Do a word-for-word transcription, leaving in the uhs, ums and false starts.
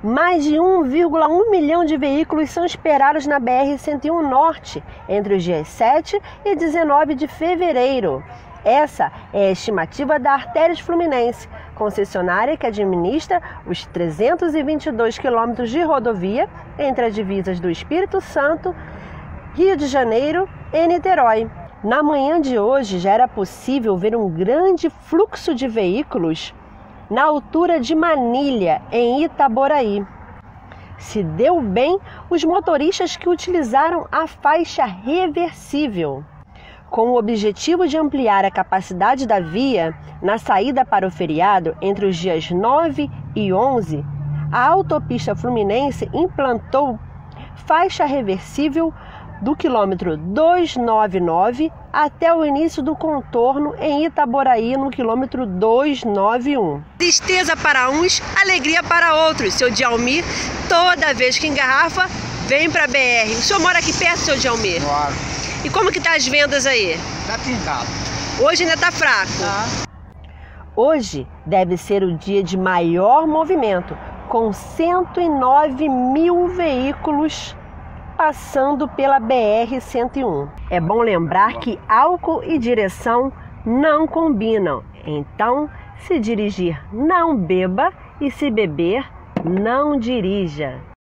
Mais de um vírgula um milhão de veículos são esperados na B R cento e um Norte entre os dias sete e dezenove de fevereiro. Essa é a estimativa da Artérias Fluminense, concessionária que administra os trezentos e vinte e dois quilômetros de rodovia entre as divisas do Espírito Santo, Rio de Janeiro e Niterói. Na manhã de hoje já era possível ver um grande fluxo de veículos na altura de Manilha, em Itaboraí. Se deu bem os motoristas que utilizaram a faixa reversível. Com o objetivo de ampliar a capacidade da via na saída para o feriado entre os dias nove e onze, a Autopista Fluminense implantou faixa reversível do quilômetro duzentos e noventa e nove até o início do contorno em Itaboraí, no quilômetro duzentos e noventa e um. Tristeza para uns, alegria para outros. Seu Djalmir, toda vez que engarrafa, vem para a B R. O senhor mora aqui perto, seu Djalmir? Claro. E como que tá as vendas aí? Tá pingado. Hoje ainda tá fraco? Tá. Hoje deve ser o dia de maior movimento, com cento e nove mil veículos passando pela B R cento e um. É bom lembrar que álcool e direção não combinam. Então, se dirigir, não beba, e se beber, não dirija.